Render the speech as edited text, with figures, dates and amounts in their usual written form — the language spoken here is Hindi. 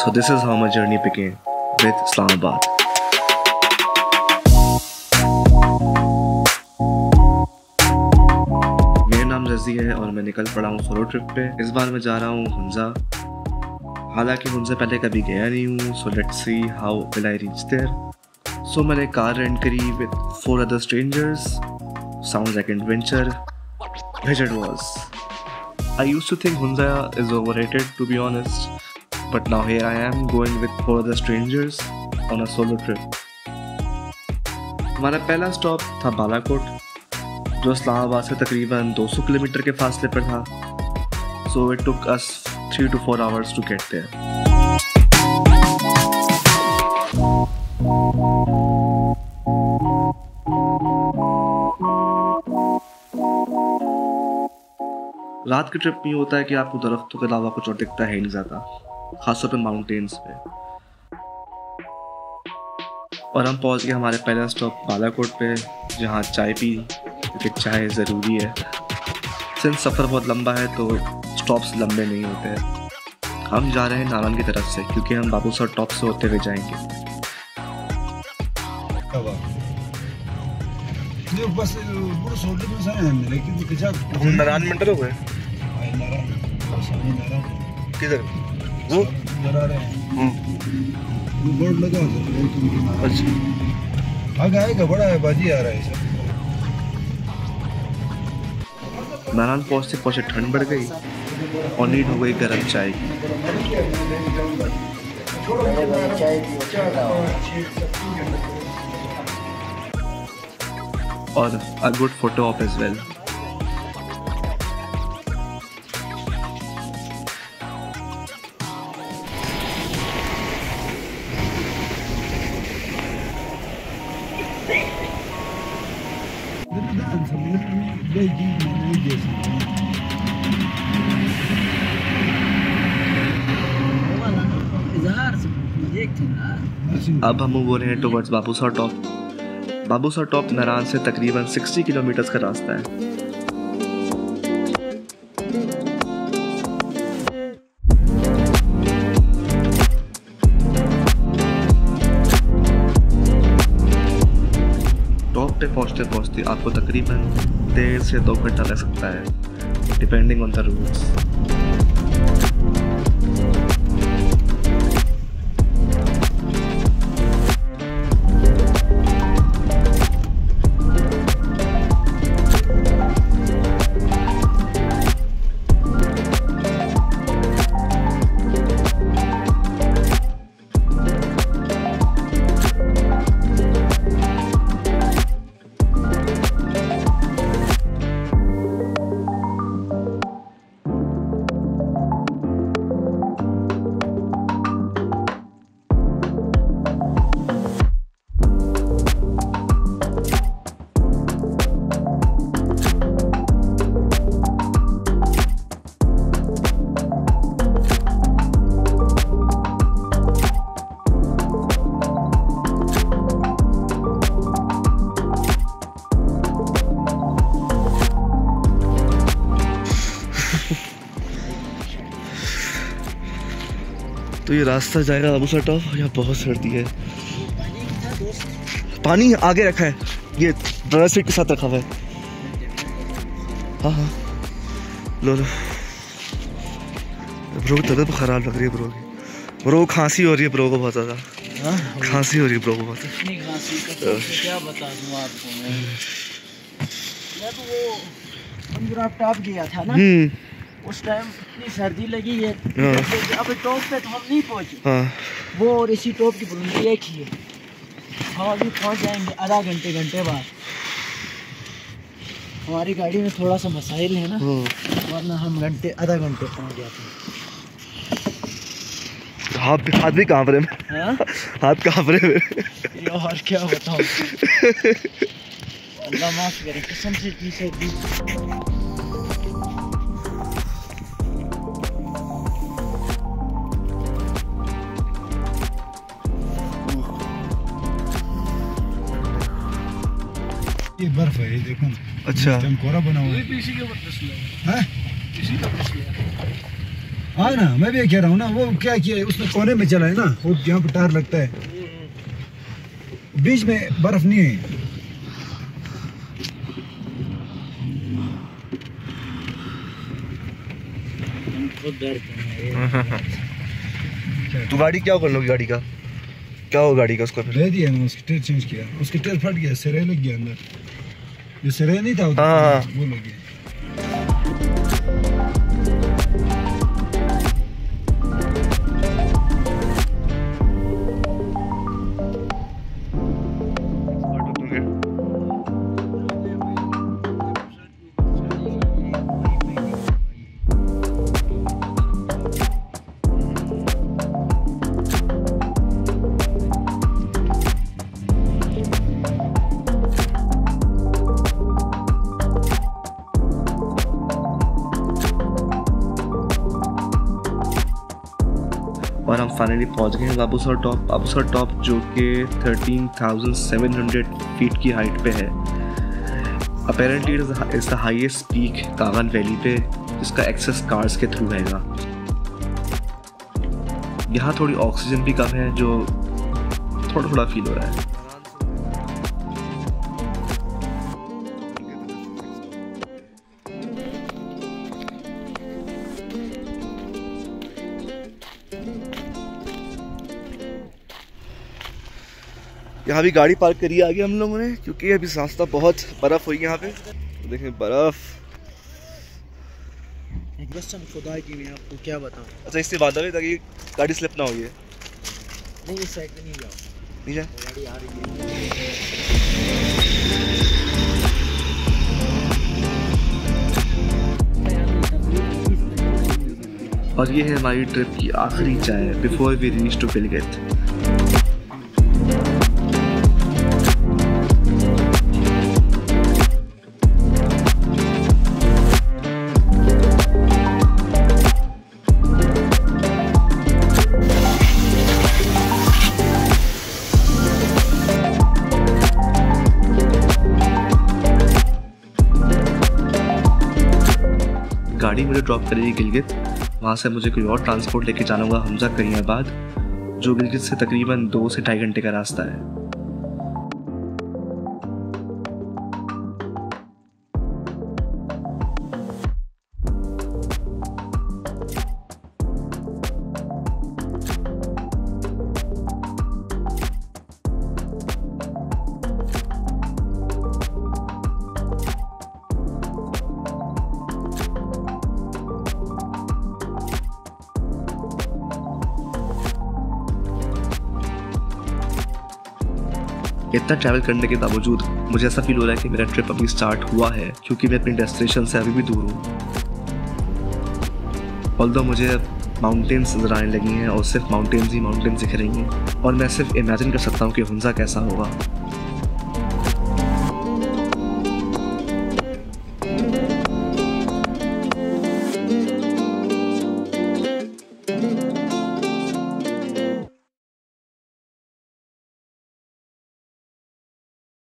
So this is how my journey began with Islamabad. मेरा नाम रज़ी है और मैं निकल पड़ा हूँ सोलो ट्रिप पे। इस बार मैं जा रहा हूँ हुंजा। हालांकि हुंजा पहले कभी गया नहीं हूँ, so let's see how will I reach there. So मैंने कार रेंट करी with 4 other strangers. Sounds like an adventure, which it was. I used to think Hunza is overrated, to be honest, but now here I am going with 4 other strangers on a solo trip. हमारा पहला स्टॉप था बालाकोट, जो इस्लामाबाद से तकरीबन 200 किलोमीटर के फासले पर था. So it took us 3 to 4 hours to get there. रात के ट्रिप में ये होता है कि आपको दरख्तों के अलावा कुछ और दिखता है नहीं ज़्यादा, खासतौर पे माउंटेन्स पे. और हम पहुंच गए हमारे पहला स्टॉप बालाकोट पे, जहाँ चाय पी, क्योंकि चाय ज़रूरी है. सिंस सफ़र बहुत लंबा है तो स्टॉप्स लंबे नहीं होते हैं. हम जा रहे हैं नारायण की तरफ से, क्योंकि हम बाबूसर टॉप से होते हुए जाएंगे. नारायण मंदिर हो गए किधर वो बोर्ड लगा होता है. अच्छा आगे आएगा, बड़ा है, बाजी आ रहा है सर. नारायण पहुँचते पहुँचे ठंड बढ़ गई और नीड हो गई गर्म चाय की. और a good photo op as well. अब हम बोल रहे हैं towards Babusar top. Babusar top Narayan से तकरीबन 60 किलोमीटर का रास्ता है. टॉप पे पहुंचते पहुंचते आपको तकरीबन 1.5 से 2 घंटा लग सकता है, डिपेंडिंग ऑन द रूट्स. तो ये रास्ता जाएगा बाबूसर टॉप. यहाँ बहुत सर्दी है. पानी आगे रखा है, ये ड्राई सीट के साथ रखा हुआ है. हाँ हाँ लो लो. ब्रो की तबीयत खराब लग रही है ब्रो की. ब्रो खांसी हो रही है ब्रो को बहुत ज़्यादा. खांसी हो रही है ब्रो को बहुत. क्या बता दूँ आपको मैं तो वो पंजाब टॉप गया था ना, उस टाइम इतनी सर्दी लगी है. अब टॉप पे तो हम नहीं पहुँचे. वो और इसी टॉप की बुलंदी एक ही है. हम अभी पहुँच जाएंगे आधा घंटे बाद. हमारी गाड़ी में थोड़ा सा मसाइल है ना, वरना हम आधा घंटे पहुँच जाते हैं. हाथ भी कांप रहे. हाथ कांप रहे. और क्या बताऊँ, अल्लाह माफ़ करे, कसम से इतनी सर्दी. ये बर्फ है, ये देखो. अच्छा कोरा बना हुआ है. इसी के ऊपर फिसला है. हैं? इसी का फिसला है. हाँ ना, मैं भी कह रहा हूँ ना, वो क्या किया उसने कोने में चला है ना, वो जहाँ पर टायर लगता है, बीच में बर्फ नहीं है। तू गाड़ी क्या कर लोगी, गाड़ी का क्या हो, गाड़ी का उसको ले दिया ना, उसकी टायर चेंज किया, उसकी टायर फट गया, सिरे लग गया अंदर, ये सिरे नहीं था हाँ वो लग गया। और हम फाइनली पहुंच गए हैं अबूसर टॉप। अबूसर टॉप जो कि 13,700 फीट की हाइट पे है। Apparently is the highest peak Kaghan valley पे, जिसका एक्सेस कार्स के थ्रू रहेगा। यहाँ थोड़ी ऑक्सीजन भी कम है, जो थोड़ा थोड़ा फील हो रहा है। यहाँ भी गाड़ी पार्क करी आगे हम लोगों ने, क्योंकि अभी रास्ता बहुत बर्फ हुई है यहाँ पे। तो देखें बर्फ, खुदा की मैं आपको क्या बताऊं। अच्छा इससे बाधा भी ताकि गाड़ी स्लिप ना हो। ये नहीं, इस साइड पे नहीं जाओ, नहीं जा, गाड़ी आ रही है। और ये है हमारी ट्रिप की आखिरी चाय before we reach to Gilgit. गाड़ी मुझे ड्रॉप करेगी गिलगित, वहाँ से मुझे कोई और ट्रांसपोर्ट लेके जाना होगा हमजा करियाबाद, जो गिलगित से तकरीबन 2 से 2.5 घंटे का रास्ता है। इतना ट्रैवल करने के बावजूद मुझे ऐसा फील हो रहा है कि मेरा ट्रिप अभी स्टार्ट हुआ है, क्योंकि मैं अपनी डेस्टिनेशन से अभी भी दूर हूँ। ऑल्दो मुझे माउंटेन्स नजर आने लगी हैं और सिर्फ माउंटेन्स ही माउंटेन्स दिख रही हैं, और मैं सिर्फ इमेजिन कर सकता हूँ कि हुंजा कैसा होगा।